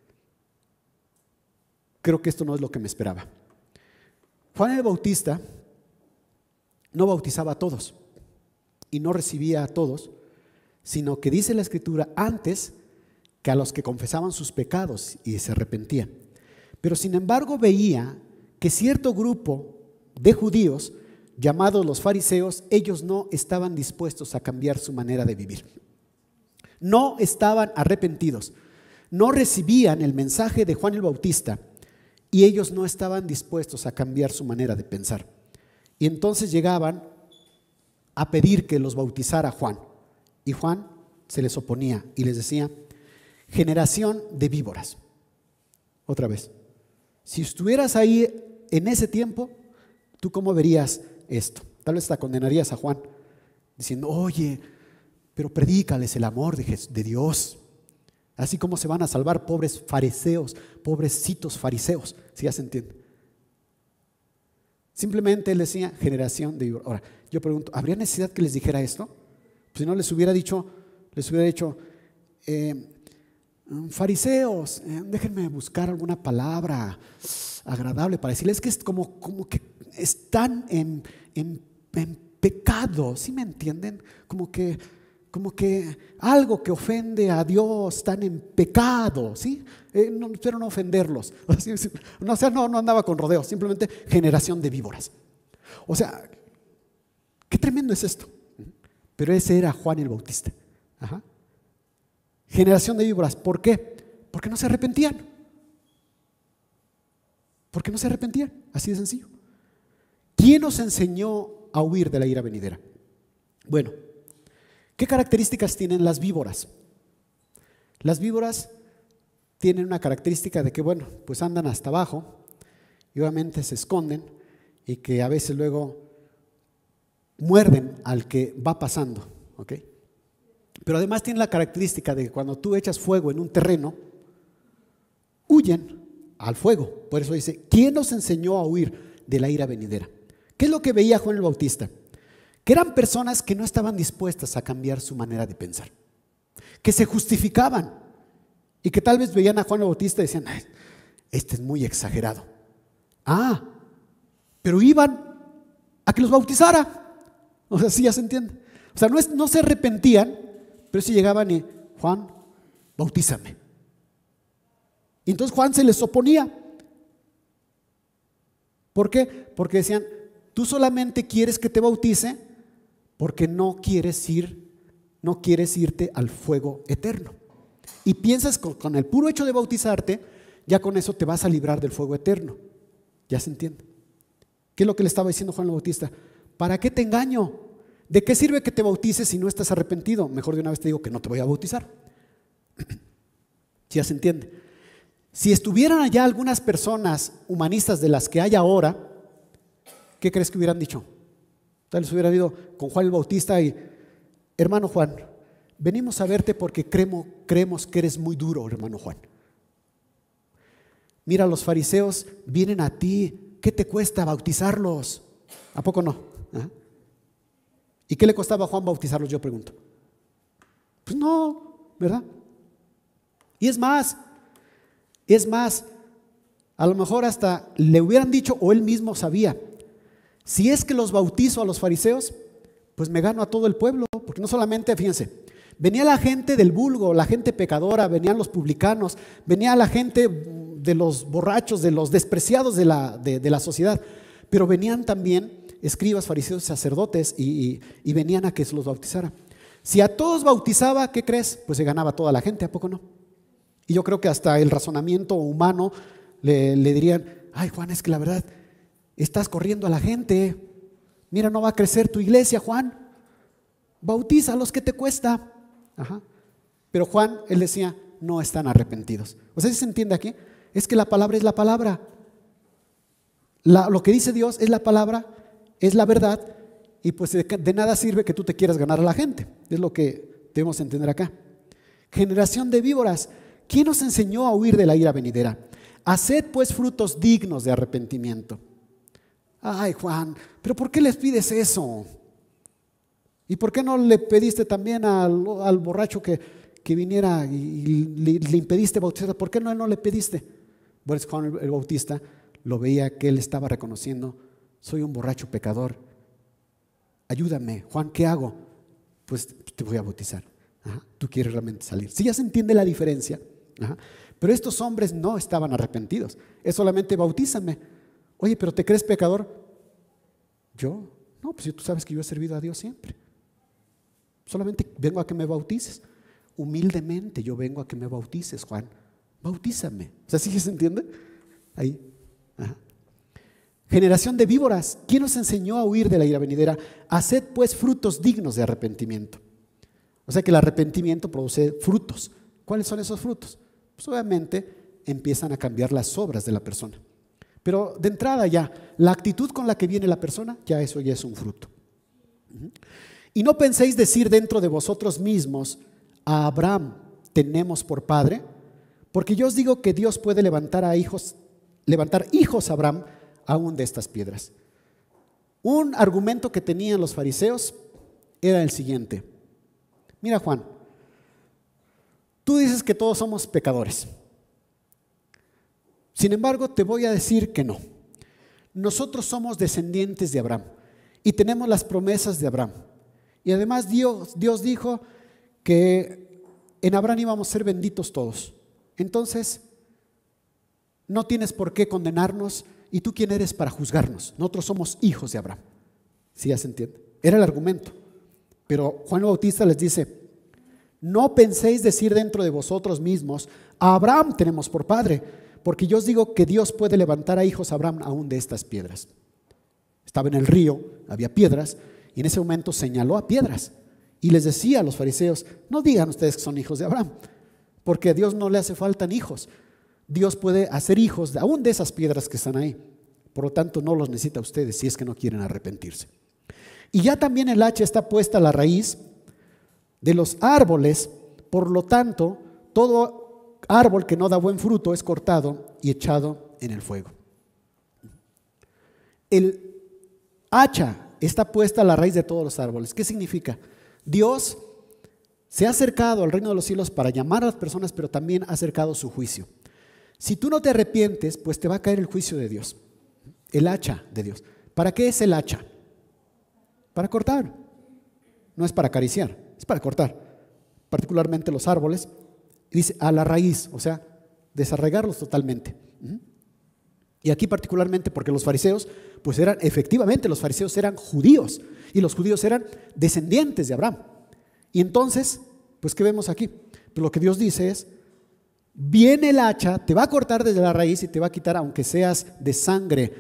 esto no es lo que me esperaba. Juan el Bautista no bautizaba a todos y no recibía a todos, sino que dice la Escritura antes que a los que confesaban sus pecados y se arrepentían. Pero sin embargo veía que cierto grupo de judíos llamados los fariseos, ellos no estaban dispuestos a cambiar su manera de vivir. No estaban arrepentidos, no recibían el mensaje de Juan el Bautista y ellos no estaban dispuestos a cambiar su manera de pensar. Y entonces llegaban a pedir que los bautizara Juan, y Juan se les oponía y les decía: generación de víboras. Otra vez, si estuvieras ahí en ese tiempo, ¿tú cómo verías esto? Tal vez te condenarías a Juan diciendo: oye, pero predícales el amor de Dios, así como se van a salvar pobres fariseos, pobrecitos fariseos, si ya se entiende. Simplemente él decía: generación de víboras. Ahora, yo pregunto, ¿habría necesidad que les dijera esto? Pues si no les hubiera dicho, fariseos, déjenme buscar alguna palabra agradable para decirles que es como que están en pecado, ¿sí me entienden? Como que algo que ofende a Dios, están en pecado, ¿sí? No, espero no ofenderlos. O sea, no andaba con rodeos, simplemente generación de víboras. O sea, qué tremendo es esto. Pero ese era Juan el Bautista. Ajá. Generación de víboras, ¿por qué? Porque no se arrepentían. Porque no se arrepentían, así de sencillo. ¿Quién nos enseñó a huir de la ira venidera? Bueno, ¿qué características tienen las víboras? Las víboras tienen una característica de que, bueno, pues andan hasta abajo y obviamente se esconden y que a veces luego muerden al que va pasando, ¿ok? Pero además tienen la característica de que cuando tú echas fuego en un terreno, huyen al fuego. Por eso dice: ¿quién nos enseñó a huir de la ira venidera? ¿Qué es lo que veía Juan el Bautista? Que eran personas que no estaban dispuestas a cambiar su manera de pensar, que se justificaban y que tal vez veían a Juan el Bautista y decían: ay, este es muy exagerado. Pero iban a que los bautizara. O sea, sí, ya se entiende. O sea, no se arrepentían, pero sí llegaban y: Juan, bautízame. Y entonces Juan se les oponía. ¿Por qué? Porque decían: tú solamente quieres que te bautice porque no quieres irte al fuego eterno. Y piensas con el puro hecho de bautizarte, ya con eso te vas a librar del fuego eterno. ¿Ya se entiende? ¿Qué es lo que le estaba diciendo Juan el Bautista? ¿Para qué te engaño? ¿De qué sirve que te bautices si no estás arrepentido? Mejor de una vez te digo que no te voy a bautizar. ¿Ya se entiende? Si estuvieran allá algunas personas humanistas de las que hay ahora, ¿qué crees que hubieran dicho? Tal vez hubieran ido con Juan el Bautista y: hermano Juan, venimos a verte porque creemos que eres muy duro, hermano Juan. Mira, los fariseos vienen a ti, ¿qué te cuesta bautizarlos? ¿A poco no? ¿Ah? ¿Y qué le costaba a Juan bautizarlos? Yo pregunto. Pues no, ¿verdad? Y es más, a lo mejor hasta le hubieran dicho, o él mismo sabía: si es que los bautizo a los fariseos, pues me gano a todo el pueblo, porque no solamente, fíjense, venía la gente del vulgo, la gente pecadora, venían los publicanos, venía la gente de los borrachos, de los despreciados de la sociedad, pero venían también escribas, fariseos, sacerdotes y venían a que se los bautizara. Si a todos bautizaba, ¿qué crees? Pues se ganaba toda la gente, ¿a poco no? Y yo creo que hasta el razonamiento humano le dirían: ay Juan, es que la verdad estás corriendo a la gente, mira, no va a crecer tu iglesia, Juan, bautiza a los que te cuesta. Ajá. Pero Juan, él decía: no están arrepentidos. O sea, ¿sí se entiende aquí? Es que la palabra es la palabra. Lo que dice Dios es la palabra, es la verdad, y pues de nada sirve que tú te quieras ganar a la gente. Es lo que debemos entender acá. Generación de víboras, ¿quién nos enseñó a huir de la ira venidera? Haced pues frutos dignos de arrepentimiento. Ay Juan, pero ¿por qué les pides eso? ¿Y por qué no le pediste también al borracho que viniera y le impediste bautizar? ¿Por qué no le pediste? Bueno, Juan el Bautista lo veía que él estaba reconociendo: soy un borracho pecador, ayúdame, Juan, ¿qué hago? Pues te voy a bautizar. Ajá. Tú quieres realmente salir. Sí, ya se entiende la diferencia. Ajá. Pero estos hombres no estaban arrepentidos, es solamente: bautízame. Oye, pero ¿te crees pecador? ¿Yo? No, pues tú sabes que yo he servido a Dios siempre. Solamente vengo a que me bautices. Humildemente yo vengo a que me bautices, Juan. Bautízame. O sea, ¿sí se entiende? Ahí. Ajá. Generación de víboras, ¿quién nos enseñó a huir de la ira venidera? Haced pues frutos dignos de arrepentimiento. O sea que el arrepentimiento produce frutos. ¿Cuáles son esos frutos? Pues obviamente empiezan a cambiar las obras de la persona. Pero de entrada ya, la actitud con la que viene la persona, ya eso ya es un fruto. Y no penséis decir dentro de vosotros mismos: a Abraham tenemos por padre, porque yo os digo que Dios puede levantar hijos a Abraham aún de estas piedras. Un argumento que tenían los fariseos era el siguiente: mira Juan, tú dices que todos somos pecadores. Sin embargo, te voy a decir que no. Nosotros somos descendientes de Abraham y tenemos las promesas de Abraham. Y además Dios dijo que en Abraham íbamos a ser benditos todos. Entonces, no tienes por qué condenarnos. ¿Y tú quién eres para juzgarnos? Nosotros somos hijos de Abraham. ¿Sí ya se entiende? Era el argumento. Pero Juan el Bautista les dice: no penséis decir dentro de vosotros mismos: a Abraham tenemos por padre, porque yo os digo que Dios puede levantar a hijos a Abraham aún de estas piedras. Estaba en el río, había piedras, y en ese momento señaló a piedras y les decía a los fariseos: no digan ustedes que son hijos de Abraham, porque a Dios no le hace falta hijos. Dios puede hacer hijos aún de esas piedras que están ahí. Por lo tanto, no los necesita a ustedes si es que no quieren arrepentirse. Y ya también el hacha está puesta a la raíz de los árboles. Por lo tanto, todo árbol que no da buen fruto es cortado y echado en el fuego. El hacha está puesta a la raíz de todos los árboles. ¿Qué significa? Dios se ha acercado al reino de los cielos para llamar a las personas, pero también ha acercado su juicio. Si tú no te arrepientes, pues te va a caer el juicio de Dios, el hacha de Dios. ¿Para qué es el hacha? Para cortar. No es para acariciar, es para cortar. Particularmente los árboles. Dice a la raíz, o sea, desarraigarlos totalmente. Y aquí particularmente porque los fariseos, pues efectivamente los fariseos eran judíos y los judíos eran descendientes de Abraham. Y entonces, pues ¿qué vemos aquí? Pues lo que Dios dice es, viene el hacha, te va a cortar desde la raíz y te va a quitar, aunque seas de sangre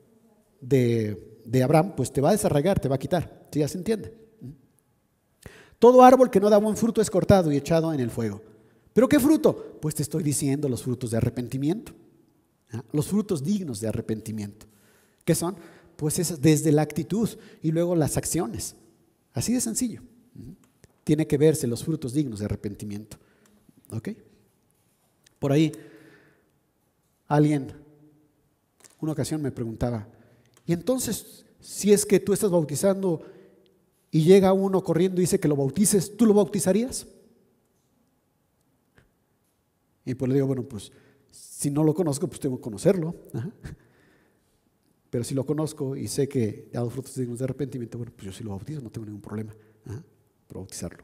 de Abraham, pues te va a desarraigar, te va a quitar. ¿Sí? ¿Ya se entiende? Todo árbol que no da buen fruto es cortado y echado en el fuego. ¿Pero qué fruto? Pues te estoy diciendo los frutos de arrepentimiento. Los frutos dignos de arrepentimiento. ¿Qué son? Pues es desde la actitud y luego las acciones. Así de sencillo. Tiene que verse los frutos dignos de arrepentimiento. ¿Ok? Por ahí, alguien, una ocasión me preguntaba, y entonces, si es que tú estás bautizando y llega uno corriendo y dice que lo bautices, ¿tú lo bautizarías? Y pues le digo, bueno, pues si no lo conozco, pues tengo que conocerlo. Ajá. Pero si lo conozco y sé que ha dado frutos dignos de arrepentimiento, bueno, pues yo sí lo bautizo, no tengo ningún problema. Ajá, por bautizarlo.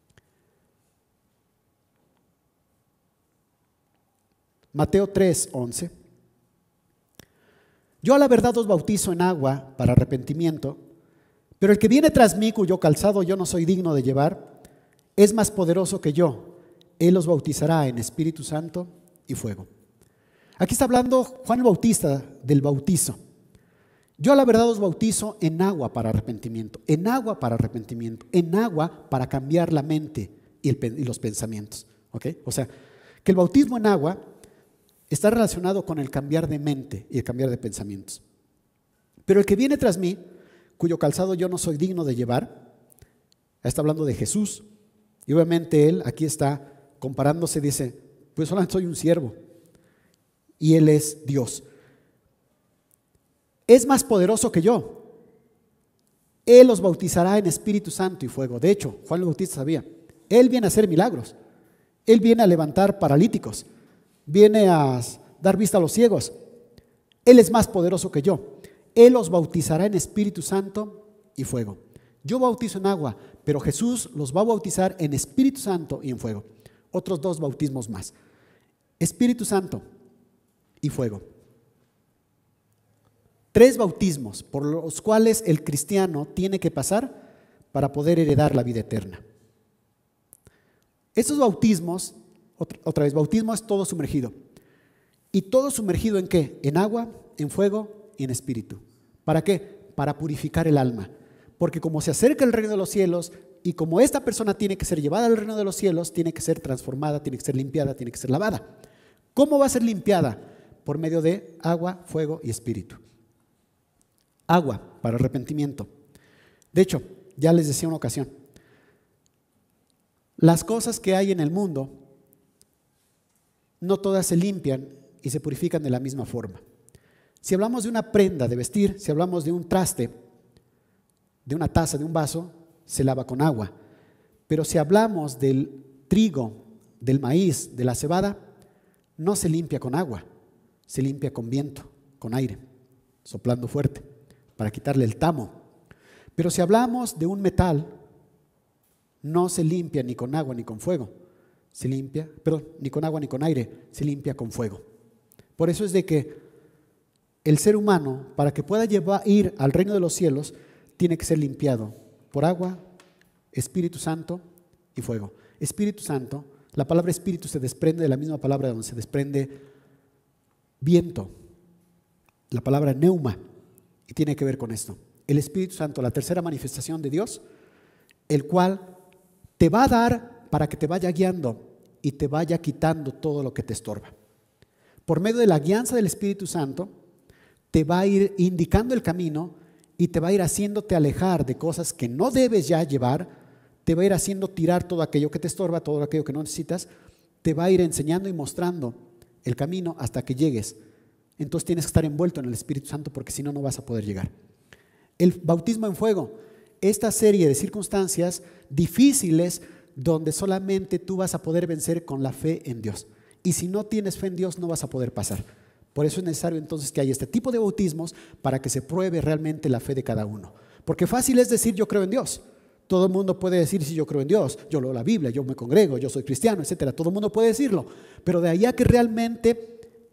Mateo 3:11. Yo a la verdad os bautizo en agua para arrepentimiento, pero el que viene tras mí, cuyo calzado yo no soy digno de llevar, es más poderoso que yo. Él os bautizará en Espíritu Santo y fuego. Aquí está hablando Juan el Bautista del bautizo. Yo a la verdad os bautizo en agua para arrepentimiento, en agua para arrepentimiento, en agua para cambiar la mente y los pensamientos. ¿Okay? O sea, que el bautismo en agua está relacionado con el cambiar de mente y el cambiar de pensamientos. Pero el que viene tras mí, cuyo calzado yo no soy digno de llevar, está hablando de Jesús. Y obviamente él aquí está comparándose, dice, pues solamente soy un siervo y él es Dios. Es más poderoso que yo. Él os bautizará en Espíritu Santo y fuego. De hecho, Juan el Bautista sabía, él viene a hacer milagros, él viene a levantar paralíticos, viene a dar vista a los ciegos. Él es más poderoso que yo. Él os bautizará en Espíritu Santo y fuego. Yo bautizo en agua, pero Jesús los va a bautizar en Espíritu Santo y en fuego. Otros 2 bautismos más. Espíritu Santo y fuego. 3 bautismos por los cuales el cristiano tiene que pasar para poder heredar la vida eterna. Estos bautismos, otra vez, bautismo es todo sumergido. ¿Y todo sumergido en qué? En agua, en fuego y en espíritu. ¿Para qué? Para purificar el alma. Porque como se acerca el reino de los cielos y como esta persona tiene que ser llevada al reino de los cielos, tiene que ser transformada, tiene que ser limpiada, tiene que ser lavada. ¿Cómo va a ser limpiada? Por medio de agua, fuego y espíritu. Agua para arrepentimiento. De hecho, ya les decía una ocasión, las cosas que hay en el mundo no todas se limpian y se purifican de la misma forma. Si hablamos de una prenda de vestir, si hablamos de un traste, de una taza, de un vaso, se lava con agua. Pero si hablamos del trigo, del maíz, de la cebada, no se limpia con agua, se limpia con viento, con aire, soplando fuerte, para quitarle el tamo. Pero si hablamos de un metal, no se limpia ni con agua ni con fuego, se limpia, perdón, ni con agua ni con aire, se limpia con fuego. Por eso es de que el ser humano, para que pueda ir al reino de los cielos, tiene que ser limpiado por agua, Espíritu Santo y fuego. Espíritu Santo, la palabra espíritu se desprende de la misma palabra donde se desprende viento, la palabra neuma, y tiene que ver con esto. El Espíritu Santo, la tercera manifestación de Dios, el cual te va a dar para que te vaya guiando y te vaya quitando todo lo que te estorba. Por medio de la guianza del Espíritu Santo, te va a ir indicando el camino y te va a ir haciéndote alejar de cosas que no debes ya llevar, te va a ir haciendo tirar todo aquello que te estorba, todo aquello que no necesitas, te va a ir enseñando y mostrando el camino hasta que llegues. Entonces tienes que estar envuelto en el Espíritu Santo porque si no, no vas a poder llegar. El bautismo en fuego, esta serie de circunstancias difíciles donde solamente tú vas a poder vencer con la fe en Dios. Y si no tienes fe en Dios, no vas a poder pasar. Por eso es necesario entonces que haya este tipo de bautismos para que se pruebe realmente la fe de cada uno. Porque fácil es decir yo creo en Dios. Todo el mundo puede decir si yo creo en Dios, yo leo la Biblia, yo me congrego, yo soy cristiano, etcétera. Todo el mundo puede decirlo. Pero de ahí a que realmente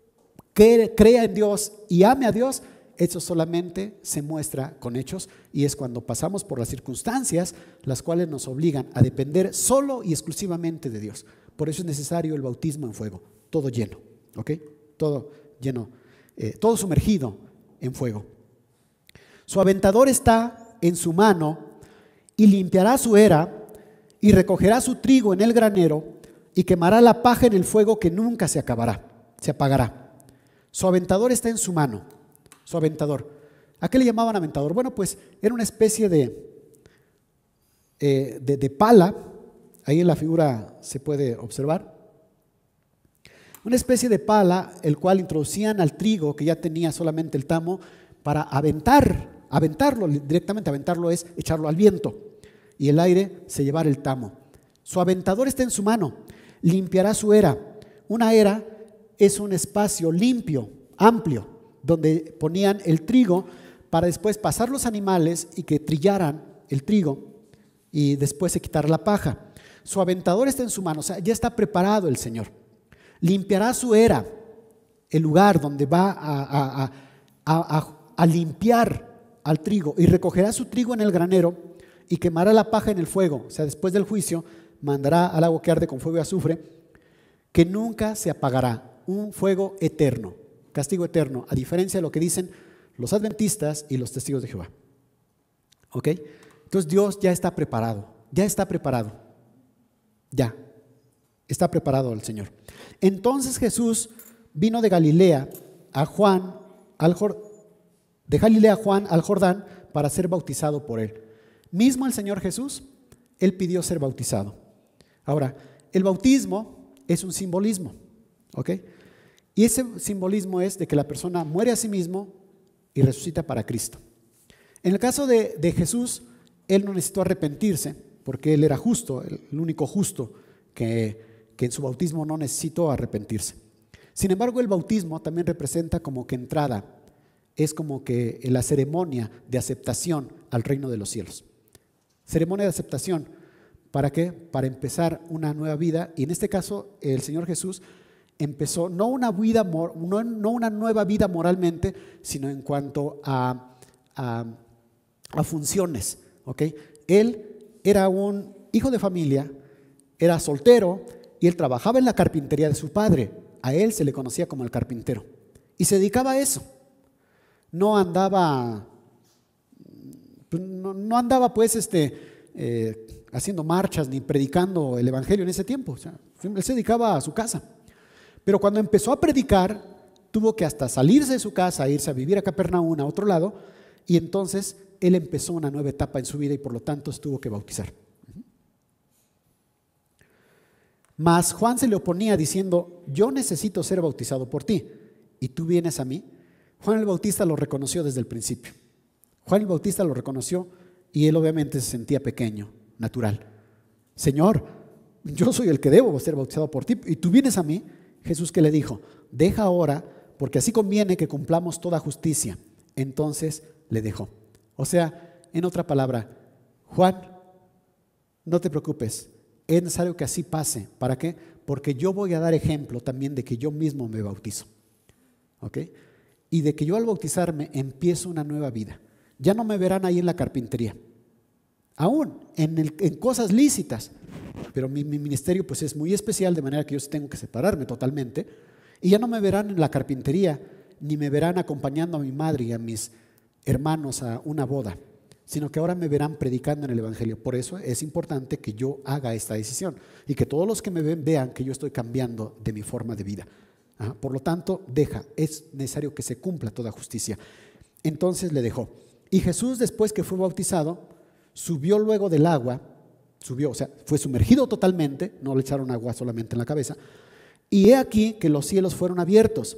que crea en Dios y ame a Dios, eso solamente se muestra con hechos, y es cuando pasamos por las circunstancias las cuales nos obligan a depender solo y exclusivamente de Dios. Por eso es necesario el bautismo en fuego, todo lleno, ¿ok? Todo lleno, todo sumergido en fuego. Su aventador está en su mano y limpiará su era y recogerá su trigo en el granero y quemará la paja en el fuego que nunca se apagará. Su aventador está en su mano. Su aventador. ¿A qué le llamaban aventador? Bueno, pues era una especie de pala. Ahí en la figura se puede observar. Una especie de pala, el cual introducían al trigo que ya tenía solamente el tamo para aventarlo directamente. Aventarlo es echarlo al viento y el aire se llevara el tamo. Su aventador está en su mano. Limpiará su era. Una era es un espacio limpio, amplio, donde ponían el trigo para después pasar los animales y que trillaran el trigo y después se quitar la paja. Su aventador está en su mano, o sea, ya está preparado el Señor. Limpiará su era, el lugar donde va a limpiar al trigo, y recogerá su trigo en el granero y quemará la paja en el fuego. O sea, después del juicio mandará al agua que arde con fuego y azufre, que nunca se apagará, un fuego eterno. Castigo eterno, a diferencia de lo que dicen los adventistas y los testigos de Jehová. ¿Ok? Entonces Dios ya está preparado, ya está preparado el Señor. Entonces Jesús vino de Galilea a Juan, al Jordán para ser bautizado por él. Mismo el Señor Jesús, él pidió ser bautizado. Ahora, el bautismo es un simbolismo, ¿ok? Y ese simbolismo es de que la persona muere a sí mismo y resucita para Cristo. En el caso de Jesús, él no necesitó arrepentirse porque él era justo, el único justo que en su bautismo no necesitó arrepentirse. Sin embargo, el bautismo también representa como que entrada, es como que la ceremonia de aceptación al reino de los cielos. Ceremonia de aceptación, ¿para qué? Para empezar una nueva vida, y en este caso el Señor Jesús empezó no una nueva vida moralmente, sino en cuanto a funciones, ¿ok? Él era un hijo de familia, era soltero y él trabajaba en la carpintería de su padre. A él se le conocía como el carpintero y se dedicaba a eso. No andaba pues haciendo marchas ni predicando el evangelio en ese tiempo. O sea, él se dedicaba a su casa. Pero cuando empezó a predicar, tuvo que hasta salirse de su casa, irse a vivir a Capernaum, a otro lado, y entonces él empezó una nueva etapa en su vida y por lo tanto se tuvo que bautizar. Mas Juan se le oponía diciendo: yo necesito ser bautizado por ti, ¿y tú vienes a mí? Juan el Bautista lo reconoció desde el principio. Juan el Bautista lo reconoció y él obviamente se sentía pequeño, natural. Señor, yo soy el que debo ser bautizado por ti, ¿y tú vienes a mí? Jesús, ¿qué le dijo? Deja ahora, porque así conviene que cumplamos toda justicia. Entonces le dejó. O sea, en otra palabra, Juan, no te preocupes, es necesario que así pase. ¿Para qué? Porque yo voy a dar ejemplo también de que yo mismo me bautizo, ¿ok? Y de que yo al bautizarme empiezo una nueva vida. Ya no me verán ahí en la carpintería, aún en cosas lícitas, pero mi ministerio pues es muy especial, de manera que yo tengo que separarme totalmente, y ya no me verán en la carpintería, ni me verán acompañando a mi madre y a mis hermanos a una boda, sino que ahora me verán predicando en el evangelio. Por eso es importante que yo haga esta decisión y que todos los que me ven vean que yo estoy cambiando de mi forma de vida. Por lo tanto, es necesario que se cumpla toda justicia. Entonces le dejó. Y Jesús, después que fue bautizado, subió luego del agua, o sea, fue sumergido totalmente, no le echaron agua solamente en la cabeza, y he aquí que los cielos fueron abiertos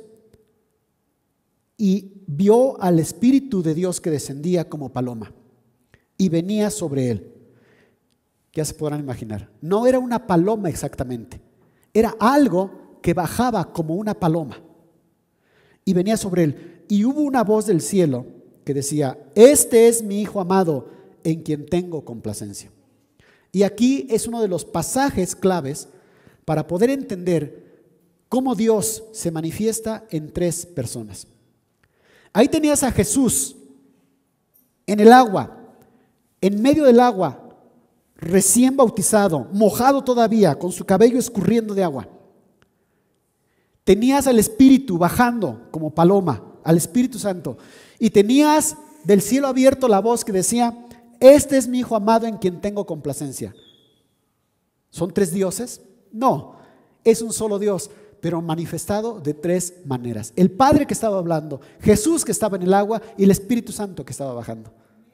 y vio al Espíritu de Dios que descendía como paloma y venía sobre él. Ya se podrán imaginar, no era una paloma exactamente, era algo que bajaba como una paloma y venía sobre él, y hubo una voz del cielo que decía: este es mi Hijo amado, en quien tengo complacencia. Y aquí es uno de los pasajes claves para poder entender cómo Dios se manifiesta en tres personas. Ahí tenías a Jesús en el agua, en medio del agua, recién bautizado, mojado todavía, con su cabello escurriendo de agua. Tenías al Espíritu bajando como paloma, al Espíritu Santo. Y tenías del cielo abierto la voz que decía: este es mi Hijo amado en quien tengo complacencia. ¿Son tres dioses? No, es un solo Dios, pero manifestado de tres maneras. El Padre que estaba hablando, Jesús que estaba en el agua y el Espíritu Santo que estaba bajando.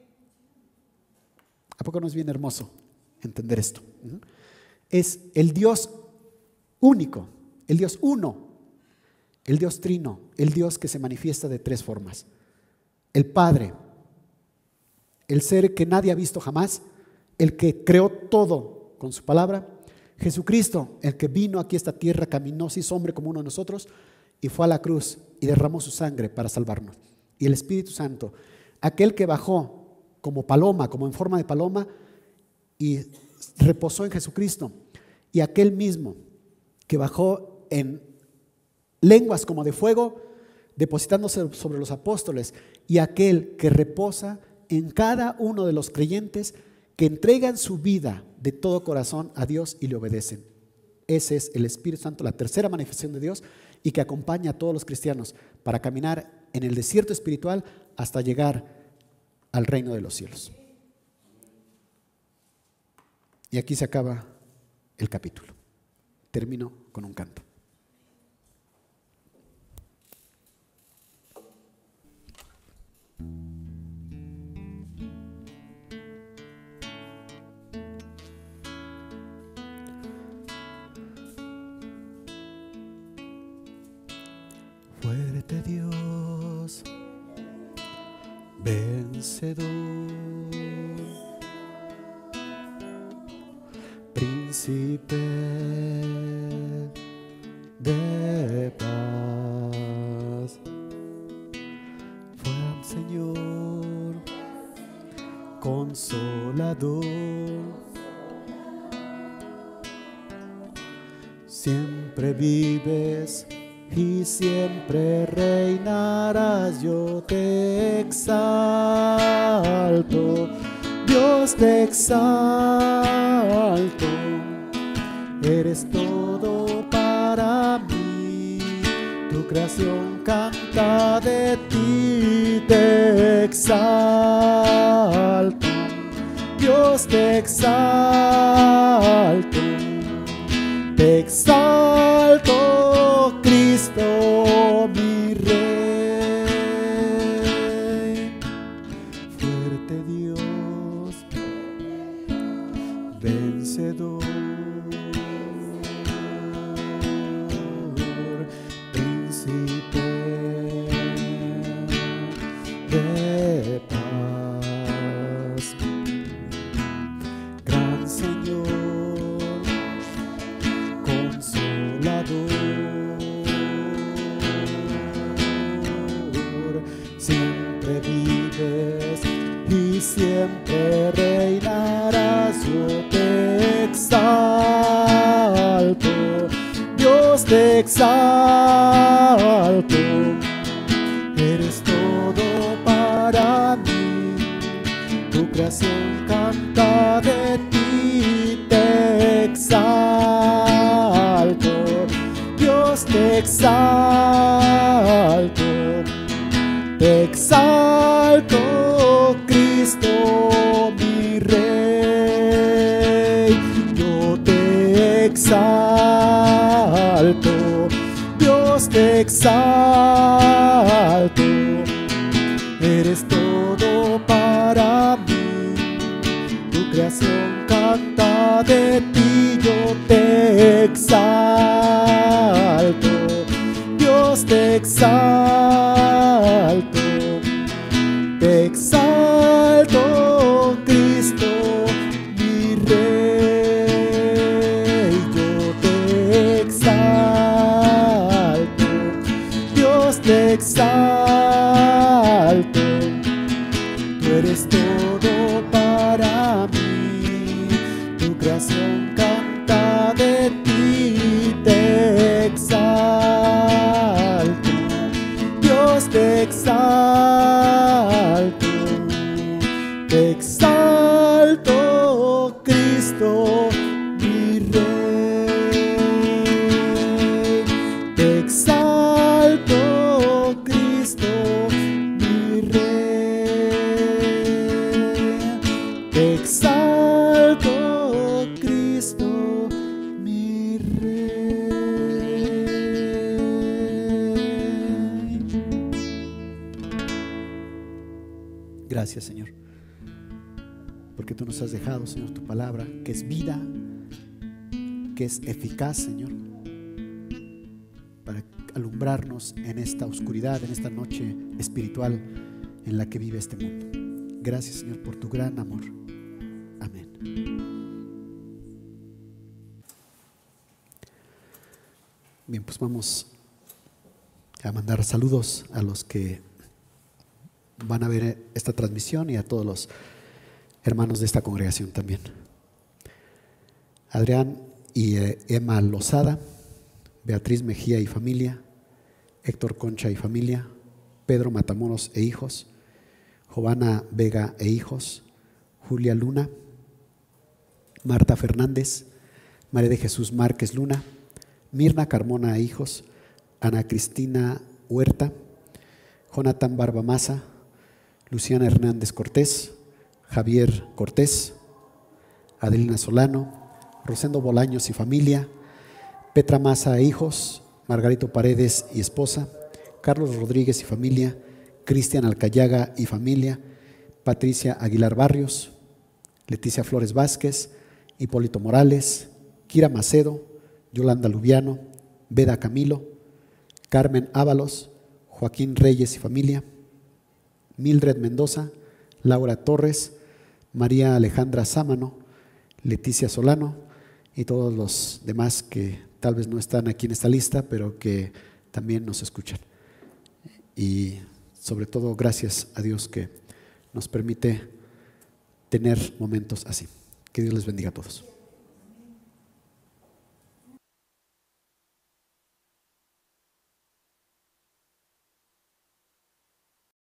¿A poco no es bien hermoso entender esto? Es el Dios único, el Dios uno, el Dios trino, el Dios que se manifiesta de tres formas. El Padre, el ser que nadie ha visto jamás, el que creó todo con su palabra. Jesucristo, el que vino aquí a esta tierra, caminó, se hizo hombre como uno de nosotros y fue a la cruz y derramó su sangre para salvarnos. Y el Espíritu Santo, aquel que bajó como paloma, como en forma de paloma, y reposó en Jesucristo. Y aquel mismo que bajó en lenguas como de fuego, depositándose sobre los apóstoles, y aquel que reposa en cada uno de los creyentes que entregan su vida de todo corazón a Dios y le obedecen. Ese es el Espíritu Santo, la tercera manifestación de Dios, y que acompaña a todos los cristianos para caminar en el desierto espiritual hasta llegar al reino de los cielos. Y aquí se acaba el capítulo. Termino con un canto. Fuerte Dios, vencedor, príncipe de paz, fue Señor, consolador, siempre vives y siempre reinarás. Yo te exalto, Dios, te exalto, eres todo para mí, tu creación canta de ti. Te exalto, Dios, te exalto, te exalto, Cristo mi Rey. Fuerte Dios, vencedor, príncipe de paz, gran Señor, consolador, siempre vives y siempre reinarás. Yo te exalto, Dios, te exalto, eres todo para mí, tu creación canta de ti. Te exalto, Dios, te exalto, te exalto, Cristo mi Rey. Yo te exalto, Dios, te exalto, eres todo para mí, tu creación canta de ti. Yo te exalto, Dios, te exalto, te exalto, Cristo mi Rey. Yo te exalto, Dios, te exalto, tú eres todo para mí, tu creación canta de ti. Te exalto, te exalto, Cristo, mi Rey. Te exalto, Cristo, mi Rey. Te exalto, Cristo, mi Rey. Gracias, Señor, porque tú nos has dejado, Señor, tu palabra, que es vida, que es eficaz, Señor, para alumbrarnos en esta oscuridad, en esta noche espiritual en la que vive este mundo. Gracias, Señor, por tu gran amor. Amén. Bien, pues vamos a mandar saludos a los que van a ver esta transmisión y a todos los hermanos de esta congregación también. Adrián y Emma Lozada, Beatriz Mejía y familia, Héctor Concha y familia, Pedro Matamoros e hijos, Giovanna Vega e hijos, Julia Luna, Marta Fernández, María de Jesús Márquez Luna, Mirna Carmona e hijos, Ana Cristina Huerta, Jonathan Barbamasa, Luciana Hernández Cortés, Javier Cortés, Adelina Solano, Rosendo Bolaños y familia, Petra Maza e hijos, Margarito Paredes y esposa, Carlos Rodríguez y familia, Cristian Alcayaga y familia, Patricia Aguilar Barrios, Leticia Flores Vázquez, Hipólito Morales, Kira Macedo, Yolanda Lubiano, Beda Camilo, Carmen Ábalos, Joaquín Reyes y familia, Mildred Mendoza, Laura Torres, María Alejandra Sámano, Leticia Solano y todos los demás que tal vez no están aquí en esta lista, pero que también nos escuchan. Y sobre todo, gracias a Dios que nos permite tener momentos así. Que Dios les bendiga a todos.